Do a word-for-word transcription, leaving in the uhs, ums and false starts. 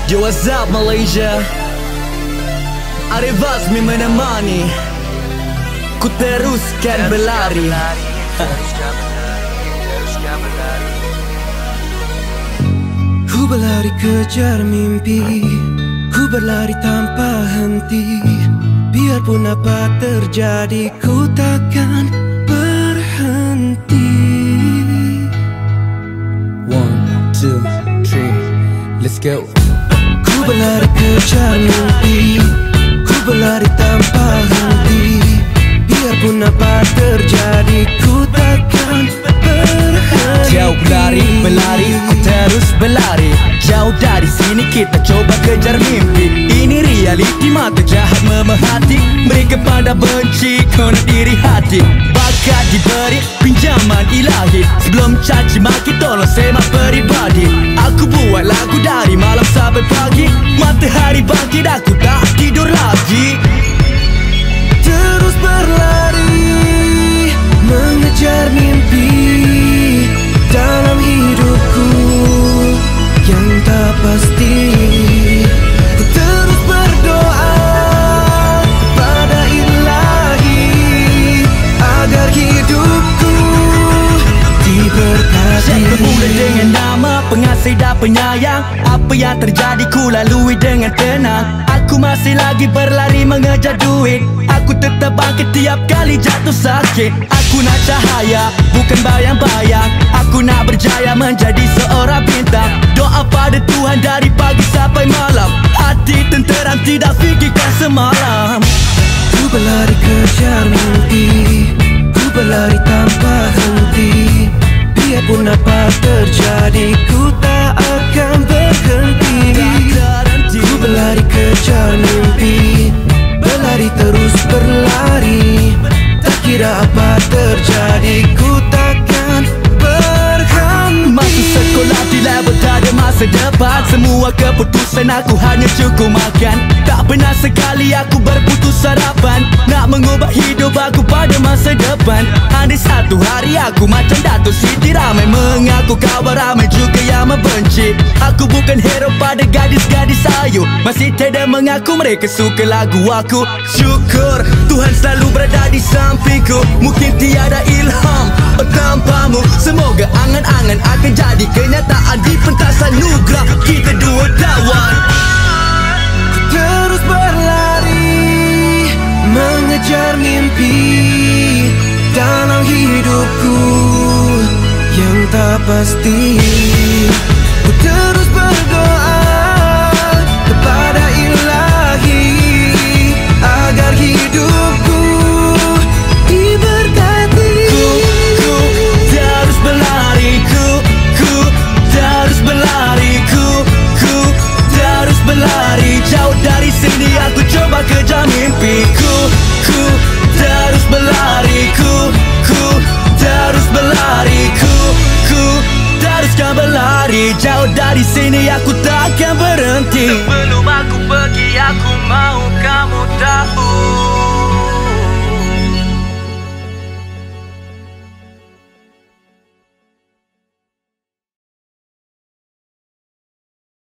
Yo, what's up Malaysia? Arevas mi menemani, ku teruskan berlari. Ku berlari kejar mimpi, ku berlari tanpa henti. Biarpun apa terjadi, ku takkan berhenti. One, two, three, let's go. Ku berlari kejar mimpi, ku berlari tanpa henti. Biarpun apa terjadi, ku takkan berhenti. Jauh berlari, berlari, ku terus berlari. Jauh dari sini kita coba kejar mimpi. Ini realiti, mata jahat memerhati. Mereka pada benci kena diri hati. Bakat diberi pinjaman ilahi. Sebelum caci maki tolong semak peribadi. Aku buat lagu dari malam sampai pagi. Matahari bangkit aku tak tidur lagi. Terus berlari, mengejar mimpi dalam hidupku yang tak pasti. Ku terus berdoa pada Ilahi agar hidupku diberkati. Saya bermula dengan nama pengasih dan penyayang. Apa yang terjadi ku lalui dengan tenang. Aku masih lagi berlari mengejar duit. Aku tetap bangkit tiap kali jatuh sakit. Aku nak cahaya, bukan bayang-bayang. Aku nak berjaya menjadi seorang bintang. Doa pada Tuhan dari pagi sampai malam. Hati tenteram tidak fikirkan semalam. Ku berlari kejar mimpi, ku berlari tanpa henti. Biarpun apa terjadi, ku tak akan berhenti. Ku berlari kejar mimpi, berlari terus berlari. Tak kira apa terjadi, ku takkan berhenti. Masuk sekolah di level tak ada masa depan. Semua keputusan aku hanya cukup makan. Tak pernah sekali aku berputus harapan. Nak mengubah hidup aku pada masa depan. Andai satu hari aku macam Dato' Siti, ramai mengaku kawan, ramai juga yang membenci. Aku bukan hero pada gadis-gadis ayu. Masih tiada mengaku mereka suka lagu aku. Syukur Tuhan selalu berada di sampingku. Mungkin tiada ilham tanpamu. Semoga angan-angan akan jadi kenyataan di pentasan nugrah kita dua kawan. Terus berlari, mengejar mimpi dalam hidupku yang tak pasti. Ku terus berdoa kepada Ilahi agar hidupku diberkati. Ku, ku terus berlari, ku, ku terus berlari, ku, ku terus berlari. Jauh dari sini aku coba kejar mimpiku. Ku terus berlari, ku, ku terus berlari, ku, ku teruskan berlari. Jauh dari sini aku takkan berhenti. Sebelum aku pergi aku mau